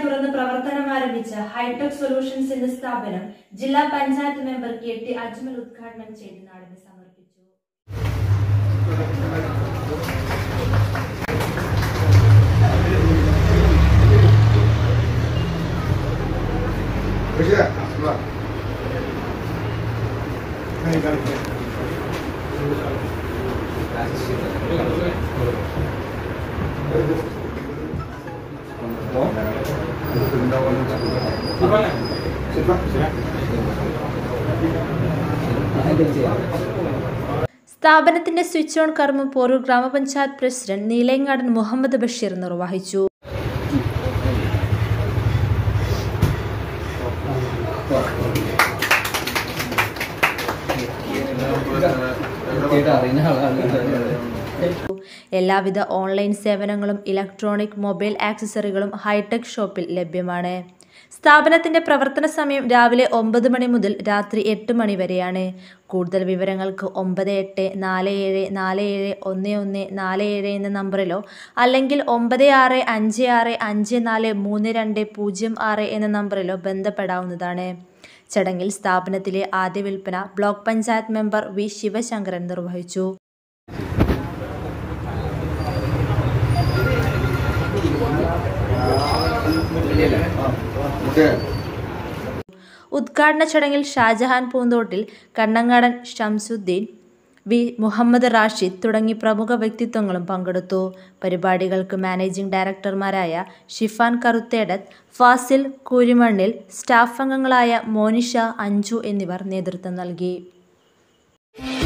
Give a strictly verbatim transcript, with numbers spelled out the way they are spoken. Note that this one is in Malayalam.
തുറന്ന് പ്രവർത്തനം ആരംഭിച്ച ഹൈടെക് സൊല്യൂഷൻസ് എന്ന സ്ഥാപനം ജില്ലാ panchayat member K T Ajmal ഉദ്ഘാടനം ചെയ്ത് നാടിന് സമർപ്പിച്ചു. സ്ഥാപനത്തിന്റെ സ്വിച്ച് ഓൺ കർമ്മം പോരൂർ ഗ്രാമപഞ്ചായത്ത് പ്രസിഡന്റ് നീലങ്ങാടൻ മുഹമ്മദ് ബഷീർ നിർവഹിച്ചു. എല്ലാവിധ ഓൺലൈൻ സേവനങ്ങളും ഇലക്ട്രോണിക് മൊബൈൽ ആക്സസറികളും ഹൈടെക് ഷോപ്പിൽ ലഭ്യമാണ്. സ്ഥാപനത്തിന്റെ പ്രവർത്തന സമയം രാവിലെ ഒമ്പത് മണി മുതൽ രാത്രി എട്ട് മണി വരെയാണ്. കൂടുതൽ വിവരങ്ങൾക്ക് ഒമ്പത് എട്ട് നാല് ഏഴ് നാല് ഏഴ് ഒന്ന് ഒന്ന് നാല് ഏഴ് എന്ന നമ്പറിലോ അല്ലെങ്കിൽ ഒമ്പത് ആറ് അഞ്ച് ആറ് അഞ്ച് നാല് മൂന്ന് രണ്ട് പൂജ്യം ആറ് എന്ന നമ്പറിലോ ബന്ധപ്പെടാവുന്നതാണ്. ചടങ്ങിൽ സ്ഥാപനത്തിലെ ആദ്യ വിൽപ്പന block panchayat member V Shivashankaran നിർവഹിച്ചു. ഉദ്ഘാടന ചടങ്ങിൽ ഷാജഹാൻ പൂന്തോട്ടിൽ, കണ്ണങ്ങാടൻ ഷംസുദ്ദീൻ, വി മുഹമ്മദ് റാഷിദ് തുടങ്ങി പ്രമുഖ വ്യക്തിത്വങ്ങളും പങ്കെടുത്തു. പരിപാടികൾക്ക് മാനേജിംഗ് ഡയറക്ടർമാരായ ഷിഫാൻ കറുത്തേടത്ത്, ഫാസിൽ കൂരിമണ്ണിൽ, സ്റ്റാഫ് അംഗങ്ങളായ മോനിഷ, അഞ്ജു എന്നിവർ നേതൃത്വം നൽകി.